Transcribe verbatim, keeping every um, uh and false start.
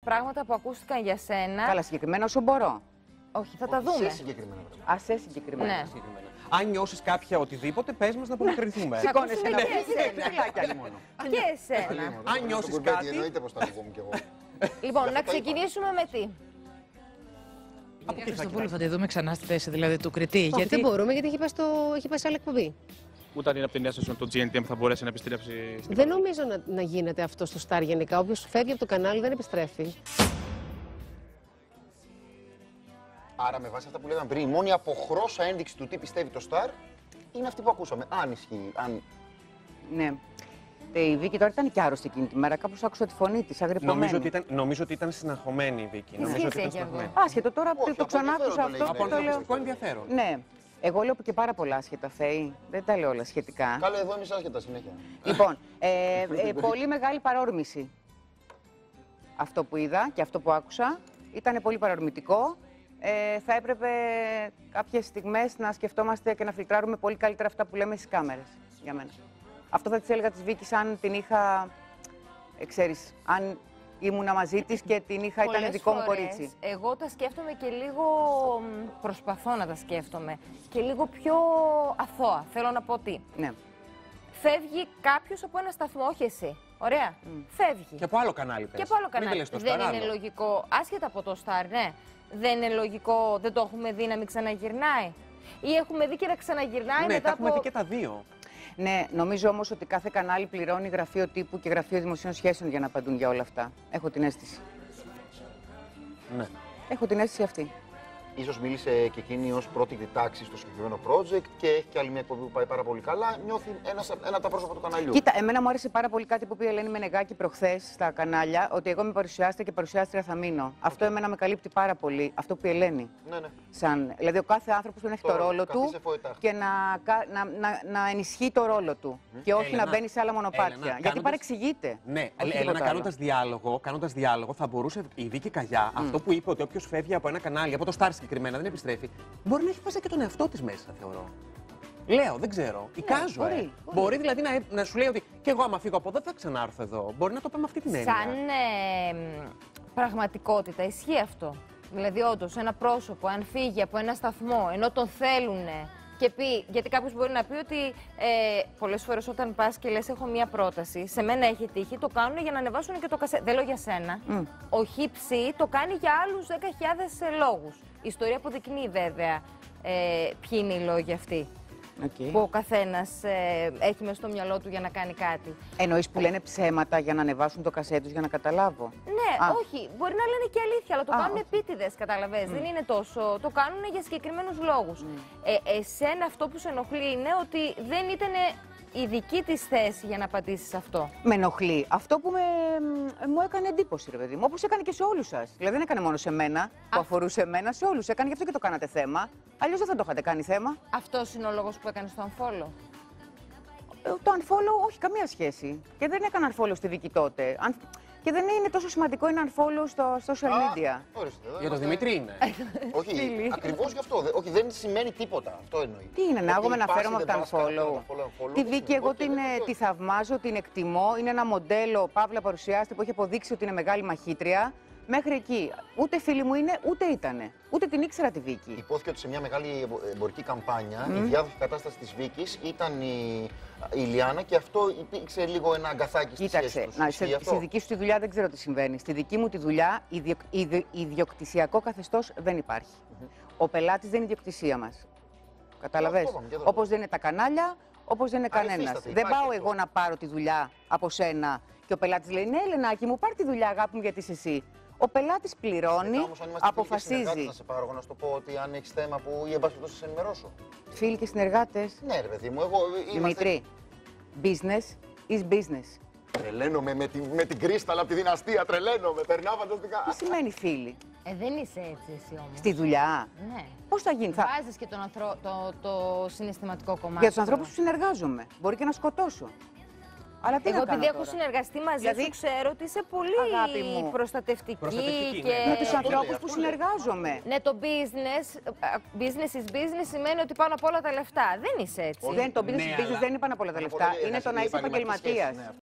πράγματα που ακούστηκαν για σένα. Καλά, συγκεκριμένα όσο μπορώ. Όχι, θα τα Όχι, δούμε. Σε συγκεκριμένα πράγματα. Α, σε συγκεκριμένα. Ναι. Συγκεκριμένα. Αν νιώσεις κάποια οτιδήποτε, πες μας να απομακρυνθούμε. Σηκώνεσαι ακούσουμε ένα και εσένα. φιλάκι άλλη μόνο. Και εσένα. Αν νιώσεις Τον Κουρμπέτη, κάτι- εννοείται πως θα το πούμε κι εγώ. Λοιπόν, να ξεκινήσουμε με τι. Από Κυρία τι θα Χριστοπούλου, θα τη δούμε ξανά στη θέση δηλαδή του κριτή. Όχι, γιατί δεν μπορούμε γιατί έχει πάει, στο... έχει πάει σε άλλη εκπομπή. Ούτε αν είναι από την νέα το τζι εν τι εμ θα μπορέσει να επιστρέψει στην Δεν νομίζω να, να γίνεται αυτό στο Star γενικά. Όποιος φεύγει από το κανάλι δεν επιστρέφει. Άρα, με βάση αυτά που λέγαμε πριν, η μόνη αποχρώσα ένδειξη του τι πιστεύει το Star είναι αυτή που ακούσαμε. Αν ισχύει. Αν... Ναι. Ε, Η Βίκη τώρα ήταν και άρρωστη εκείνη τη μέρα. Κάπως άκουσα τη φωνή της, αγριεπομένη. Νομίζω ότι, ήταν, νομίζω ότι ήταν συναχωμένη η Βίκη. Νομίζω ότι σχέση ήταν έχει αυτό? συναχωμένη. Άσχετο τώρα που Όχι, το από ξανά άκουσα ενδιαφέρον το αυτό. λέει. Από το λέω. ανθρωπιστικό ενδιαφέρον. Ναι. Εγώ λέω και πάρα πολλά άσχετα, Φέη. Δεν τα λέω όλα σχετικά. Καλά, εδώ εμείς άσχετα συνέχεια. Λοιπόν, ε, ε, πολύ μεγάλη παρόρμηση. Αυτό που είδα και αυτό που άκουσα ήταν πολύ παρορμητικό. Ε, θα έπρεπε κάποιες στιγμές να σκεφτόμαστε και να φιλτράρουμε πολύ καλύτερα αυτά που λέμε στις κάμερες, για μένα. Αυτό θα της έλεγα της Βίκης αν την είχα, ε, ξέρεις, αν ήμουνα μαζί της και την είχα, ήταν Πολλές δικό μου φορές κορίτσι. Εγώ τα σκέφτομαι και λίγο. μ, Προσπαθώ να τα σκέφτομαι. Και λίγο πιο αθώα. Θέλω να πω τι. Ναι. Φεύγει κάποιο από ένα σταθμό, όχι εσύ. Ωραία. Φεύγει. Και από άλλο κανάλι πες. Και από άλλο Μην κανάλι. λες το Δεν Star είναι άλλο. λογικό, άσχετα από το Star, ναι. Δεν είναι λογικό, δεν το έχουμε δει να μην ξαναγυρνάει. Ή έχουμε δει και να ξαναγυρνάει Ναι, μετά τα έχουμε από. δει και τα δύο. Ναι, νομίζω όμως ότι κάθε κανάλι πληρώνει γραφείο τύπου και γραφείο δημοσίων σχέσεων για να απαντούν για όλα αυτά. Έχω την αίσθηση. Ναι. Έχω την αίσθηση αυτή. Ίσως μίλησε και εκείνη ως πρώτη τάξη στο συγκεκριμένο project και έχει και άλλη μια εκπομπή που πάει πάρα πολύ καλά. Νιώθει ένας, ένα από τα πρόσωπα του καναλιού. Κοίτα, εμένα μου άρεσε πάρα πολύ κάτι που είπε η Ελένη Μενεγάκη προχθές στα κανάλια, ότι εγώ είμαι παρουσιάστρια και παρουσιάστρια θα μείνω. Αυτό εμένα με καλύπτει πάρα πολύ. Αυτό που είπε η Ελένη. Ναι, ναι. Σαν, δηλαδή, ο κάθε άνθρωπος πρέπει να έχει Το το ρόλο καθίσε του φοητά. και να, κα- να, να, να ενισχύει το ρόλο του. Και όχι Έλενα, να μπαίνει σε άλλα μονοπάτια. Έλενα, Γιατί κάνοντας- παρεξηγείται. Ναι, Όχι Έλενα, τίποτα άλλο. κάνοντας διάλογο, κάνοντας διάλογο, θα μπορούσε η Βίκη Καγιά, αυτό που είπε ότι όποιος φεύγει από ένα κανάλι, από το Star συγκεκριμένα, δεν επιστρέφει, μπορεί να έχει βάζει και τον εαυτό της μέσα, θεωρώ. Λέω, δεν ξέρω. Εικάζω, μπορεί, ε. μπορεί. Μπορεί δηλαδή να, να σου λέει ότι και εγώ, άμα φύγω από εδώ, δεν θα ξανάρθω εδώ. Μπορεί να το πει με αυτή την έννοια. Σαν ε, μ, πραγματικότητα ισχύει αυτό. Δηλαδή, όντως, ένα πρόσωπο, αν φύγει από ένα σταθμό ενώ τον θέλουν και πει. Γιατί κάποιος μπορεί να πει ότι ε, πολλές φορές όταν πας και λες: έχω μία πρόταση, σε μένα έχει τύχει, το κάνουν για να ανεβάσουν και το κασέ. Δεν λέω για σένα. Mm. Ο χύψη το κάνει για άλλους δέκα χιλιάδες λόγους. Η ιστορία αποδεικνύει βέβαια ε, ποιοι είναι οι λόγοι αυτοί. Okay. Που ο καθένας ε, έχει μέσα στο μυαλό του για να κάνει κάτι. Εννοείς που λένε ψέματα για να ανεβάσουν το κασέ τους για να καταλάβω. Ναι, Α. όχι. Μπορεί να λένε και αλήθεια, αλλά το Α, κάνουν όχι. επίτηδες, καταλαβες. Δεν είναι τόσο. Το κάνουν για συγκεκριμένους λόγους. Ε, εσένα αυτό που σε ενοχλεί είναι ότι δεν ήταν η δική της θέση για να πατήσεις αυτό. Με ενοχλεί. Αυτό που με, μ, μου έκανε εντύπωση, ρε παιδί μου. Όπως έκανε και σε όλους σας. Δηλαδή δεν έκανε μόνο σε μένα, που αφορούσε εμένα, σε όλους. Έκανε γι' αυτό και το κάνατε θέμα. Αλλιώς δεν θα το είχατε κάνει θέμα. Αυτός είναι ο λόγος που έκανες το unfollow. Ε, Το unfollow, όχι καμία σχέση. Και δεν έκανα unfollow στη Βίκη τότε. Αν... Και δεν είναι τόσο σημαντικό ένα unfollow στο social media. Ορίστε, εδώ Για τον είμαστε- Δημήτρη είναι. Όχι, ακριβώς γι' αυτό. Δε- Όχι, δεν σημαίνει τίποτα. Αυτό εννοεί. Τι είναι, να Ότι εγώ με να πας ή φέρω με δεν αυτά πας, κάνεις unfollow. ένα unfollow, unfollow, Τη δεν Βίκη, σημαίνει. εγώ Όχι, την, δεν ε, είναι τη αυτό. θαυμάζω, την εκτιμώ. Είναι ένα μοντέλο παύλα παρουσιάστη που έχει αποδείξει ότι είναι μεγάλη μαχήτρια. Μέχρι εκεί. Ούτε φίλη μου είναι, ούτε ήτανε. Ούτε την ήξερα τη Βίκη. Υπόθηκε ότι σε μια μεγάλη εμπο- εμπορική καμπάνια η διάδοχη κατάσταση της Βίκης ήταν η, η Λιάννα και αυτό υπήρξε λίγο ένα αγκαθάκι στη σχέση Κοίταξε, τους. να, Ισχύει σε, αυτό? στη δική σου τη δουλειά δεν ξέρω τι συμβαίνει. Στη δική μου τη δουλειά ιδιο, ιδιο, ιδιοκτησιακό καθεστώς δεν υπάρχει. Ο πελάτης δεν είναι ιδιοκτησία μας. Κατάλαβες. Αυτό είπαμε και εδώ. Όπως δεν είναι τα κανάλια, όπως δεν είναι κανένας. Ανεφίσταται, Δεν υπάρχει πάω αυτό. εγώ να πάρω τη δουλειά από σένα και ο πελάτης λέει: ναι, Ελενάκη μου, πάρ' τη δουλειά, αγάπη μου, γιατί είσαι εσύ. Ο πελάτης πληρώνει, Μετά όμως, αν είμαστε φίλοι και συνεργάτες, αποφασίζει. να σε πάρω εγώ να σου το πω ότι αν έχεις θέμα που ή εν πάση περιπτώσει σε ενημερώσω. Φίλοι και συνεργάτες. Ναι, ρε παιδί μου, εγώ είμαστε. Δημήτρη, business is business. Τρελαίνομαι με, τη, με την κρίσταλα από τη δυναστεία, τρελαίνομαι, περνάω φανταστικά. Τι σημαίνει φίλοι. Ε, δεν είσαι έτσι εσύ όμως. Στη δουλειά. Ναι. Πώς θα γίνει, θα... Βάζεις και τον ανθρώπο, το, το συναισθηματικό κομμάτι. Για τους ανθρώπους που συνεργάζομαι. Μπορεί και να σκοτώσω. Αλλά τι Εγώ να κάνω επειδή έχω τώρα. συνεργαστεί μαζί Δηλαδή, σου, ξέρω ότι είσαι πολύ αγάπη μου, προστατευτική, Προστατευτική, και... ναι. Με τους αυτό ανθρώπους λέει, που αυτό λέει. συνεργάζομαι. Ναι, το business, business is business σημαίνει ότι πάνω απ' όλα τα λεφτά. Δεν είσαι έτσι. Δεν, το business Ναι, business αλλά- δεν είναι πάνω απ' όλα τα Πάνω απ' λεφτά. όλα Είναι το να είσαι επαγγελματική σχέση, επαγγελματίας. ναι.